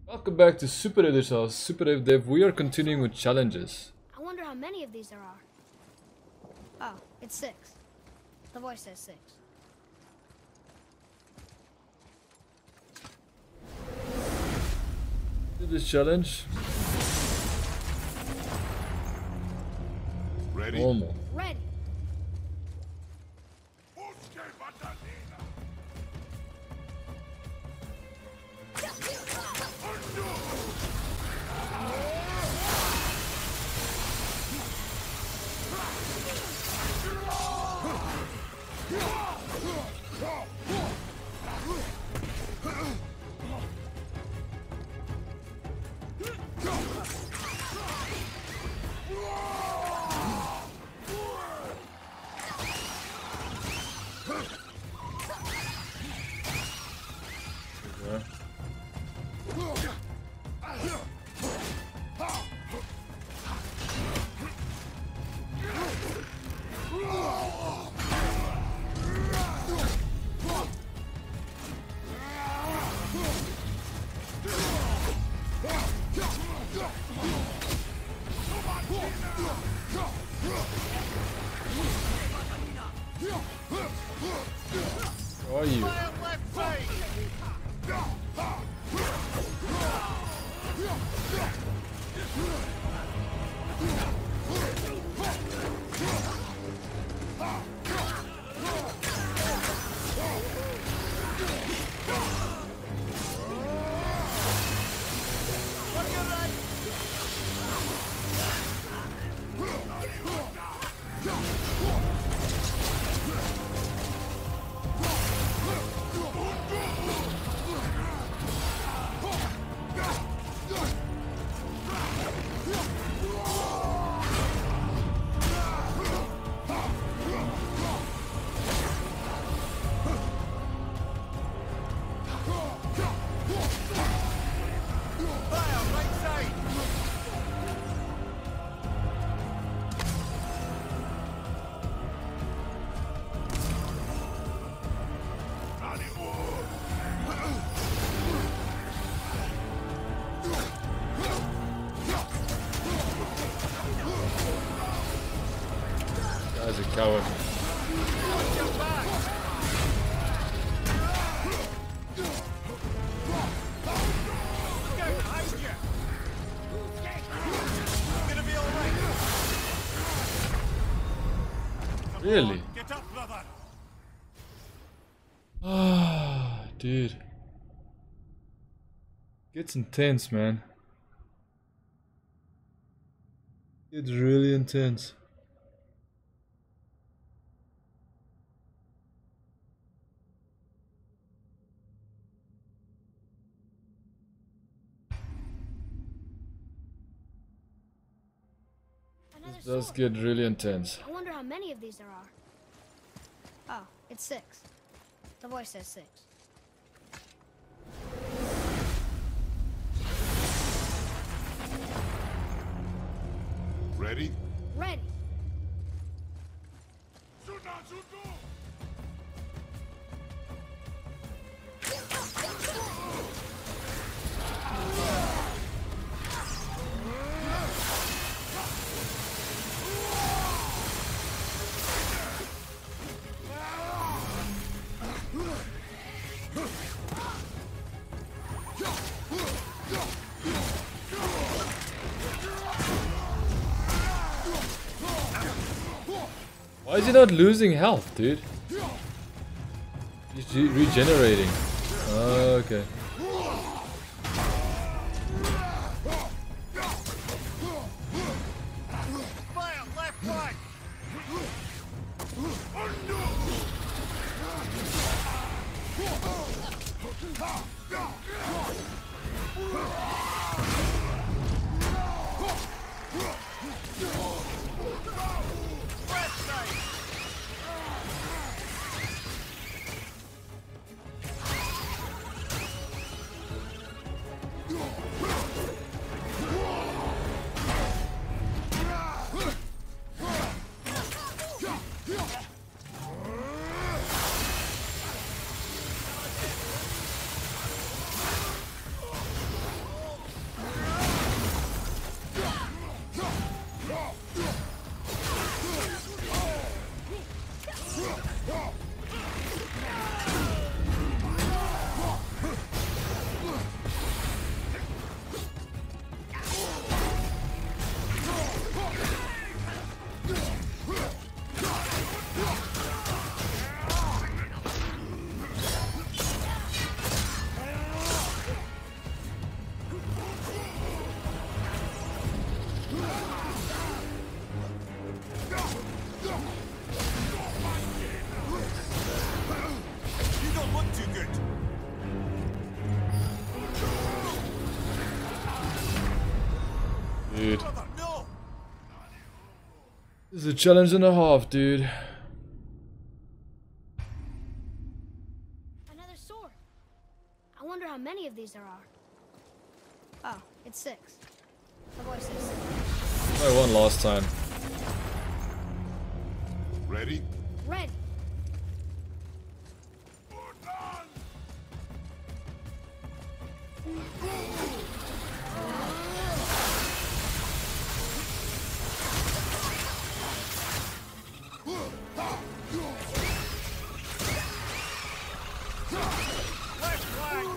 Welcome back to Super Edit's house, Super Dev. We are continuing with challenges. I wonder how many of these there are. Oh, it's 6. The voice says 6. Do this challenge. Ready? Normal. Ready. How are you? Guy's a coward. Really? Get up, brother. Ah, dude. Gets intense, man. It's really intense. Another This does sword. get really intense. I wonder how many of these there are. Oh, it's 6. The voice says 6. Ready? Ready. Why is he not losing health, dude? He's regenerating. Oh, okay. Fire, left, right. This is a challenge and a half, dude. Another sword. I wonder how many of these there are. Oh, it's 6. The voice says 6. I won last time. Ready? Red. Left flank!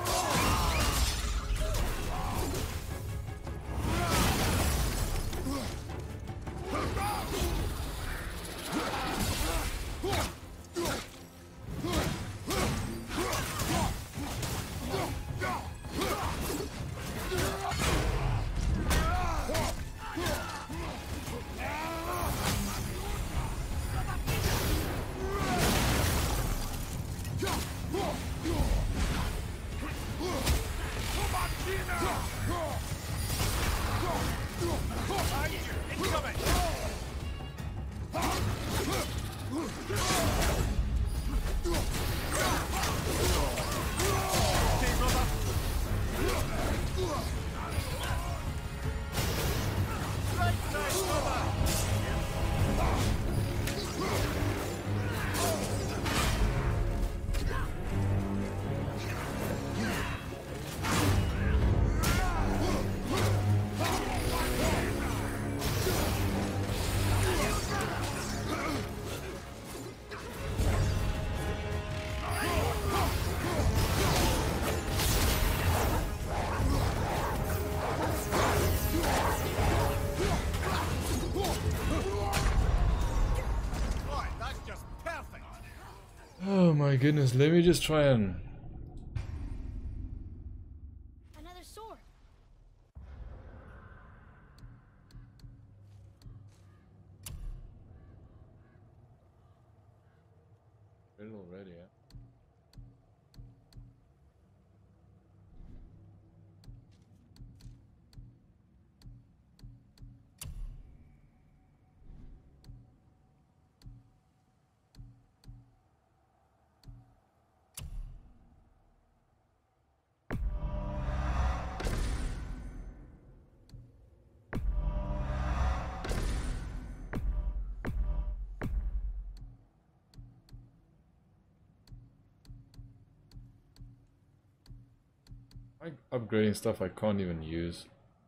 Incoming! Okay, brother. Right side, brother. Right, that's just perfect. Oh my goodness, let me just try and... Another sword. already, yeah? I'm upgrading stuff I can't even use.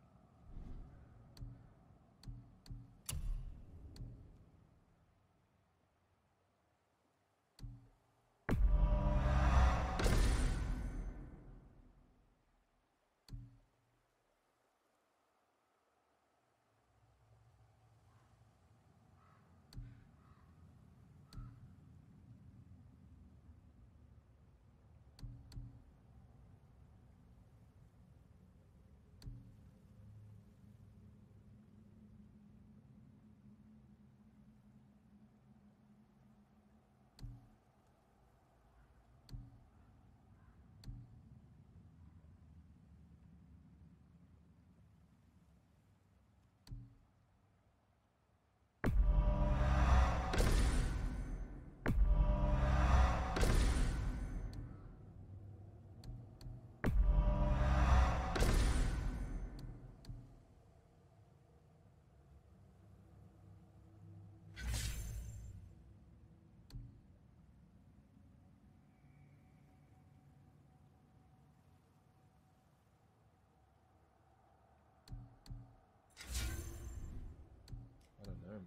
I don't know.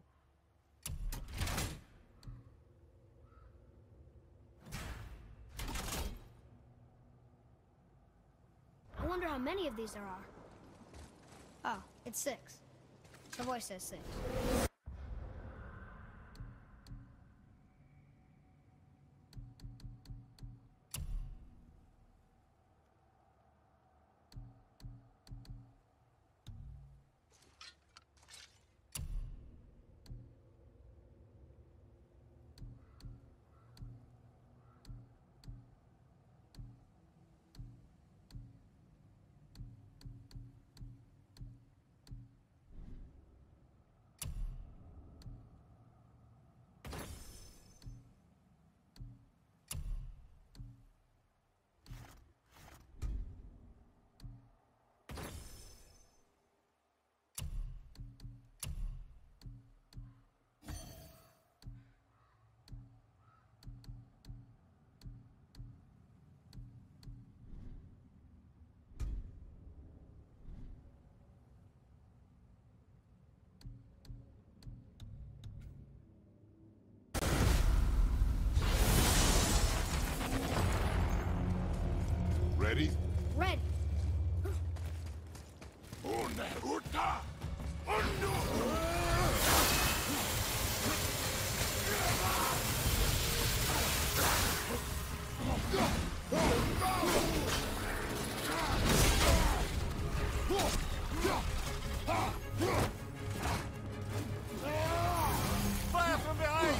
I wonder how many of these there are. Oh, it's 6. The voice says 6. Ready? Ready. Fire from behind!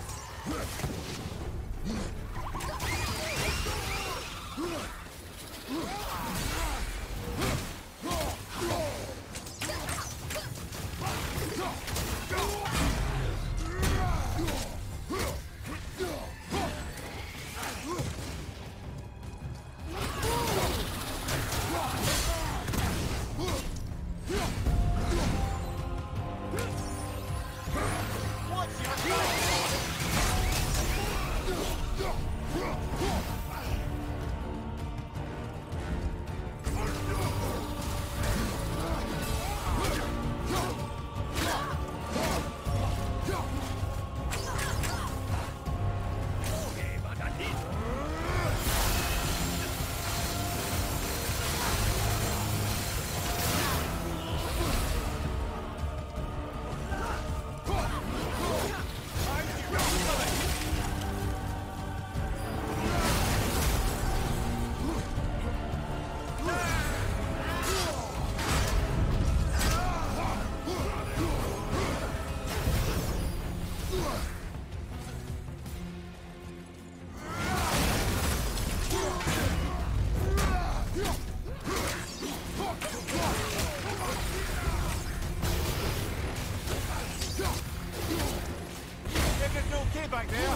Everything okay back there?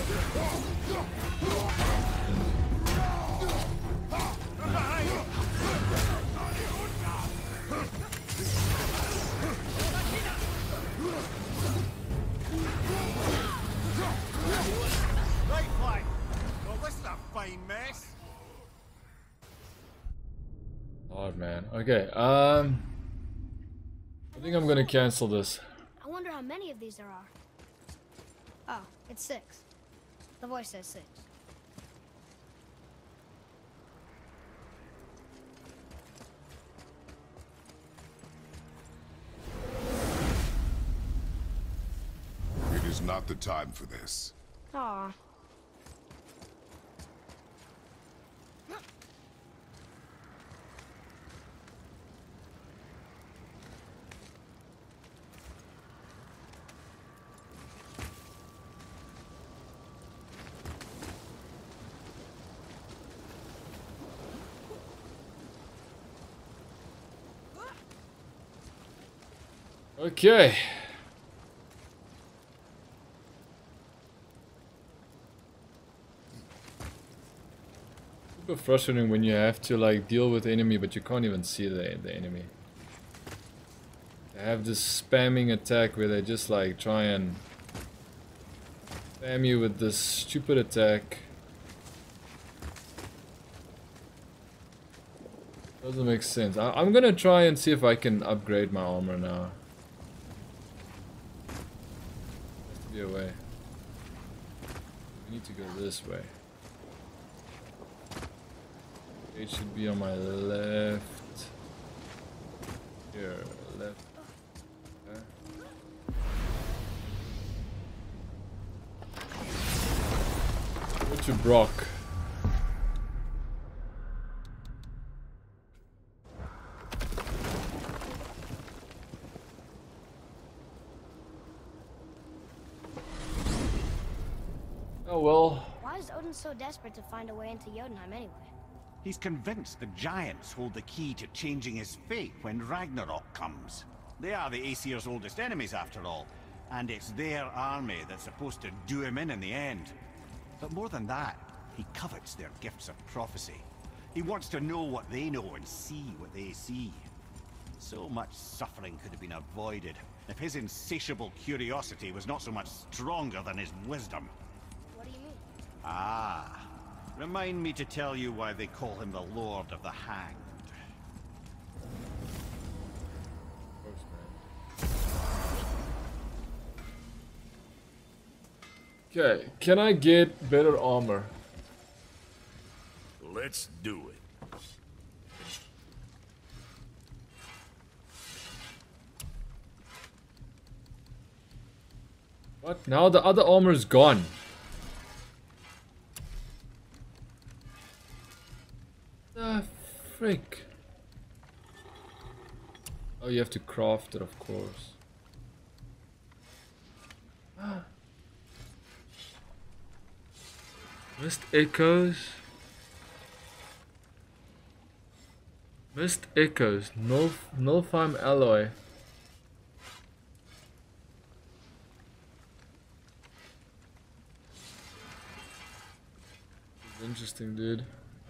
From behind! Right flank! Well, this is a fine mess. Oh man. Okay. I think I'm gonna cancel this. I wonder how many of these there are. Oh, it's 6. The voice says 6. It is not the time for this. Aw. Okay. Super frustrating when you have to like deal with the enemy but you can't even see the enemy. They have this spamming attack where they just like try and spam you with this stupid attack. Doesn't make sense. I'm gonna try and see if I can upgrade my armor now. Has to be a way. We need to go this way. It should be on my left. Here, left. Okay. Go to Brock. Oh well. Why is Odin so desperate to find a way into Jotunheim anyway? He's convinced the giants hold the key to changing his fate when Ragnarok comes. They are the Aesir's oldest enemies, after all, and it's their army that's supposed to do him in the end. But more than that, he covets their gifts of prophecy. He wants to know what they know and see what they see. So much suffering could have been avoided if his insatiable curiosity was not so much stronger than his wisdom. What do you mean? Ah. Remind me to tell you why they call him the Lord of the Hanged. Okay, can I get better armor? Let's do it. What? Now the other armor is gone. The frick? Oh, you have to craft it, of course. Mist Echoes. Mist Echoes. Nulfheim alloy. Interesting, dude.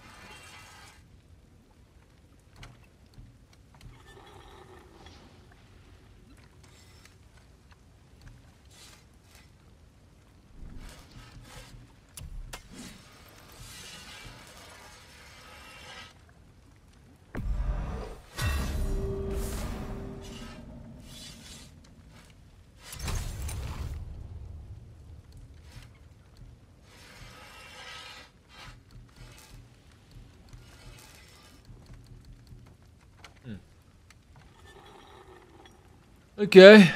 Okay.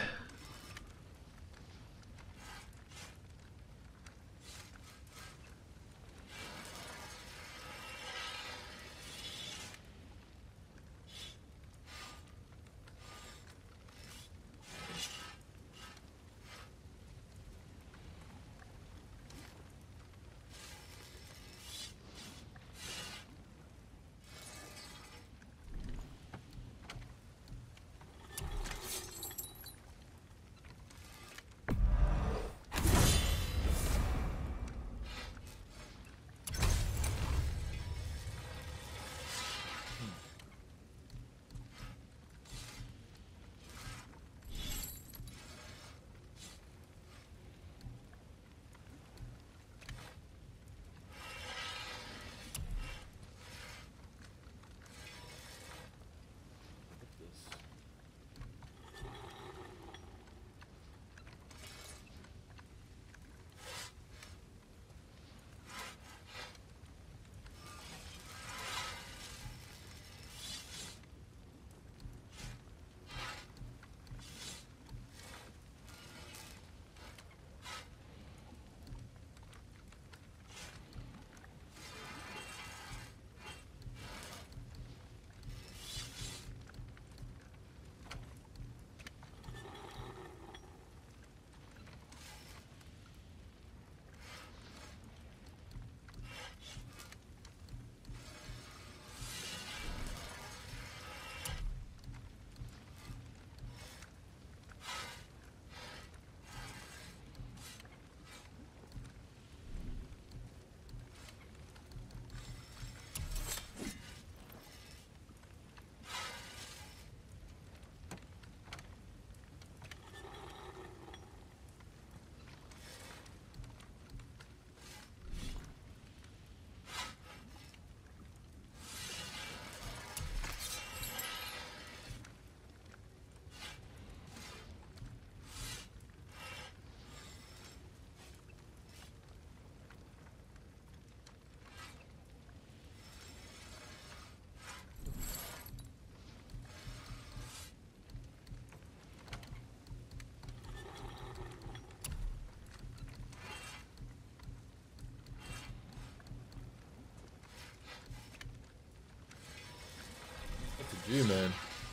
You man.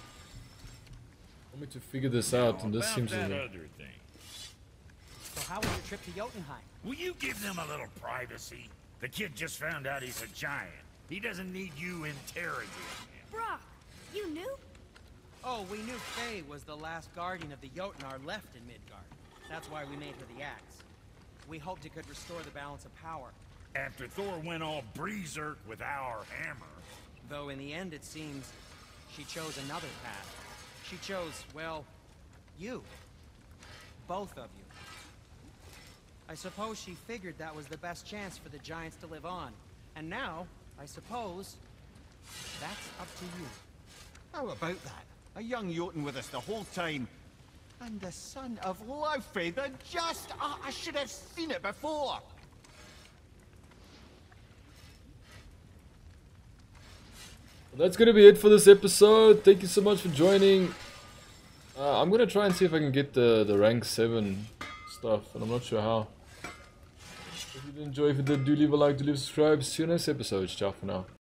Want me to figure this out, and this seems that to other thing. So how was your trip to Jotunheim? Will you give them a little privacy? The kid just found out he's a giant. He doesn't need you interrogating him. Brock, you knew? Oh, we knew Faye was the last guardian of the Jotnar left in Midgard. That's why we made her the axe. We hoped it could restore the balance of power. After Thor went all berserk with our hammer. Though in the end it seems she chose another path. She chose, well, you. Both of you. I suppose she figured that was the best chance for the giants to live on. And now, I suppose, that's up to you. How about that? A young Jotun with us the whole time. And the son of Laufey, the just... I should have seen it before. That's gonna be it for this episode. Thank you so much for joining. I'm gonna try and see if I can get the rank 7 stuff, and I'm not sure how. If you did enjoy, if you did, do leave a like, do leave a subscribe. See you next episode. Ciao for now.